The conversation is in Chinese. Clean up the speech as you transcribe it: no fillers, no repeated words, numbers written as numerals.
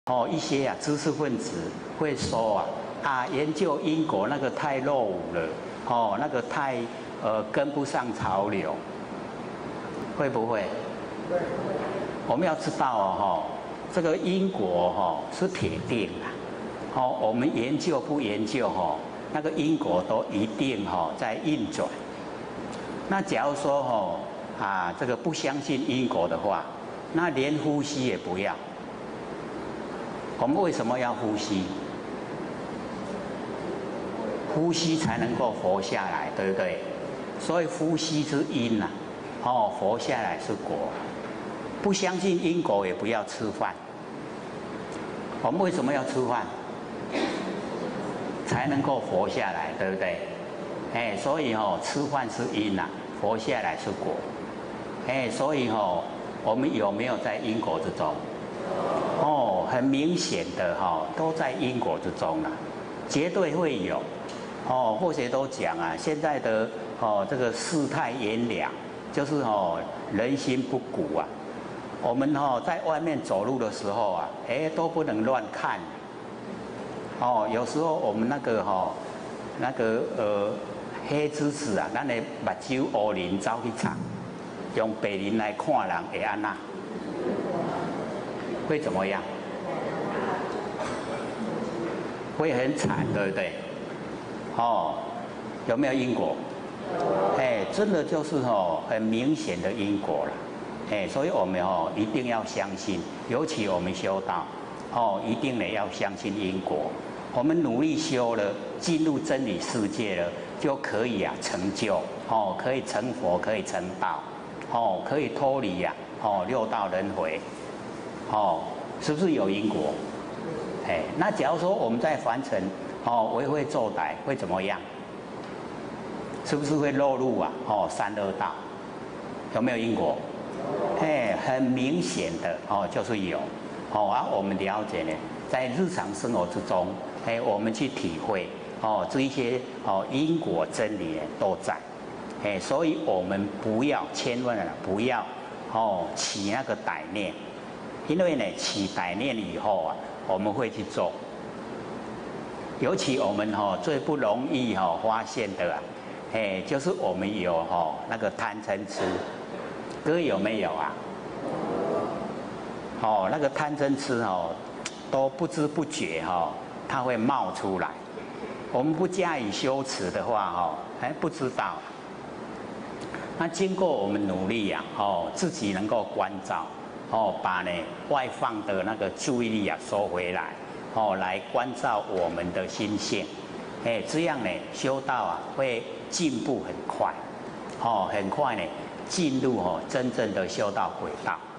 一些知识分子会说研究因果那个太落伍了，那个太跟不上潮流，会不会？我们要知道这个因果是铁定的，我们研究不研究那个因果都一定在运转。那假如说这个不相信因果的话，那连呼吸也不要。我们为什么要呼吸？呼吸才能够活下来，对不对？所以呼吸是因活下来是果。不相信因果也不要吃饭。我们为什么要吃饭？才能够活下来，对不对？所以吃饭是因活下来是果。所以我们有没有在因果之中？很明显的都在因果之中了，绝对会有。或者都讲现在的这个世态炎凉，就是人心不古我们在外面走路的时候都不能乱看。有时候我们那个黑知识咱的目睭乌磷走去擦，用白磷来看人会安那？会怎么样？会很惨，对不对？有没有因果？真的就是很明显的因果了。所以我们一定要相信，尤其我们修道一定得要相信因果。我们努力修了，进入真理世界了，就可以成就可以成佛，可以成道可以脱离六道轮回是不是有因果？那假如说我们在凡尘为非作歹，会怎么样？是不是会落入三恶道？有没有因果？很明显的就是有我们了解呢，在日常生活之中我们去体会这一些因果真理都在所以我们千万不要起那个歹念，因为呢起歹念以后我们会去做。尤其我们最不容易发现的就是我们有那个贪嗔痴，各位有没有那个贪嗔痴都不知不觉它会冒出来。我们不加以修持的话不知道。那经过我们努力自己能够关照把外放的那个注意力收回来来关照我们的心性这样呢修道会进步很快很快呢进入真正的修道轨道。